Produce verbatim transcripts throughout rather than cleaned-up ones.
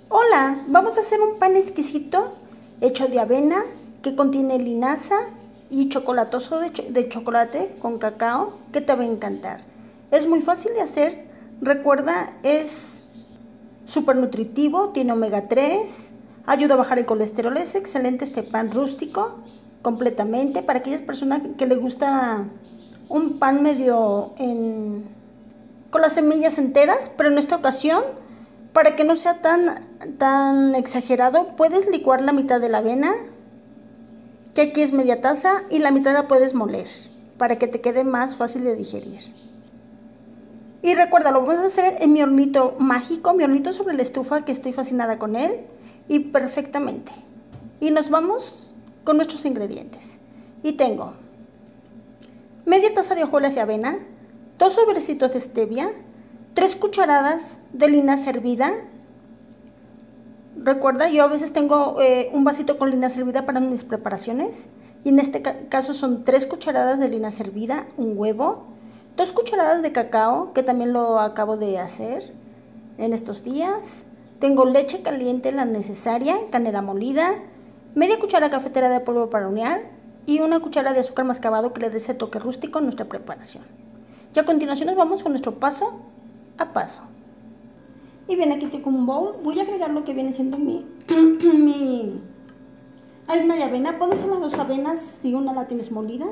Hola, vamos a hacer un pan exquisito hecho de avena que contiene linaza y chocolatoso de, ch de chocolate con cacao que te va a encantar. Es muy fácil de hacer, recuerda, es súper nutritivo, tiene omega tres, ayuda a bajar el colesterol, es excelente este pan rústico completamente para aquellas personas que les gusta un pan medio en, con las semillas enteras, pero en esta ocasión, para que no sea tan, tan exagerado, puedes licuar la mitad de la avena, que aquí es media taza, y la mitad la puedes moler, para que te quede más fácil de digerir. Y recuerda, lo vamos a hacer en mi hornito mágico, mi hornito sobre la estufa, que estoy fascinada con él, y perfectamente. Y nos vamos con nuestros ingredientes. Y tengo media taza de hojuelas de avena, dos sobrecitos de stevia, tres cucharadas de linaza hervida. Recuerda, yo a veces tengo eh, un vasito con linaza hervida para mis preparaciones. Y en este caso son tres cucharadas de linaza hervida, un huevo, dos cucharadas de cacao, que también lo acabo de hacer en estos días. Tengo leche caliente, la necesaria, canela molida, media cuchara cafetera de polvo para hornear y una cuchara de azúcar mascabado que le dé ese toque rústico a nuestra preparación. Y a continuación nos vamos con nuestro paso a paso. Y bien, aquí tengo un bowl. Voy a agregar lo que viene siendo mi, mi harina de avena. Pueden ser las dos avenas si una la tienes molida.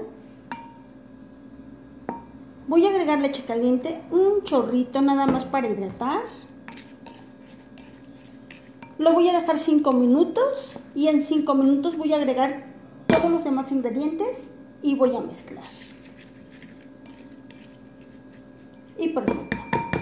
Voy a agregar leche caliente, un chorrito nada más para hidratar. Lo voy a dejar cinco minutos y en cinco minutos voy a agregar todos los demás ingredientes y voy a mezclar. Y perfecto.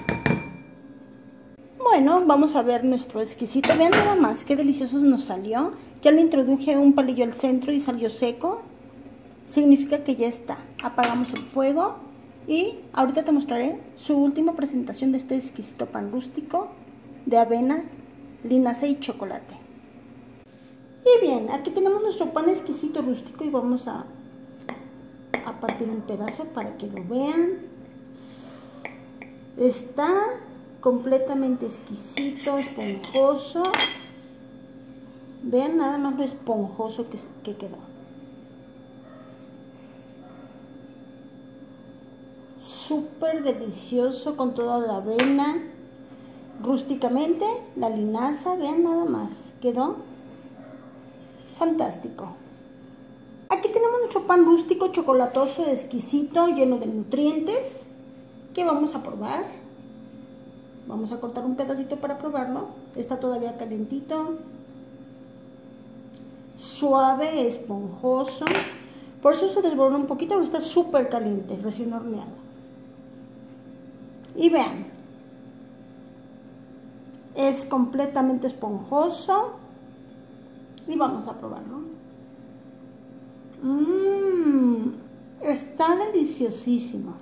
Bueno, vamos a ver nuestro exquisito. Vean nada más qué delicioso nos salió. Ya le introduje un palillo al centro y salió seco. Significa que ya está. Apagamos el fuego y ahorita te mostraré su última presentación de este exquisito pan rústico de avena, linaza y chocolate. Y bien, aquí tenemos nuestro pan exquisito rústico y vamos a, a partir un pedazo para que lo vean. Está completamente exquisito, esponjoso. Vean nada más lo esponjoso que, que quedó. Súper delicioso con toda la avena. Rústicamente, la linaza, vean nada más. Quedó fantástico. Aquí tenemos nuestro pan rústico, chocolatoso, exquisito, lleno de nutrientes, que vamos a probar. Vamos a cortar un pedacito para probarlo. Está todavía calientito. Suave, esponjoso. Por eso se desborda un poquito, pero está súper caliente, recién horneado. Y vean. Es completamente esponjoso. Y vamos a probarlo. Mmm, está deliciosísimo.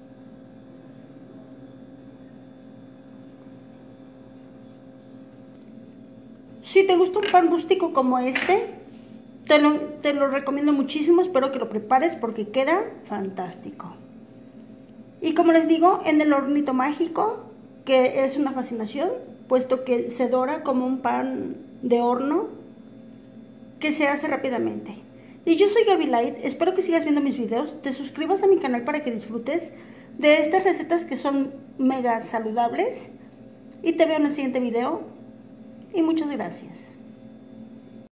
Si te gusta un pan rústico como este, te lo, te lo recomiendo muchísimo. Espero que lo prepares porque queda fantástico. Y como les digo, en el hornito mágico, que es una fascinación, puesto que se dora como un pan de horno que se hace rápidamente. Y yo soy Gaby Light, espero que sigas viendo mis videos, te suscribas a mi canal para que disfrutes de estas recetas que son mega saludables y te veo en el siguiente video y muchas gracias.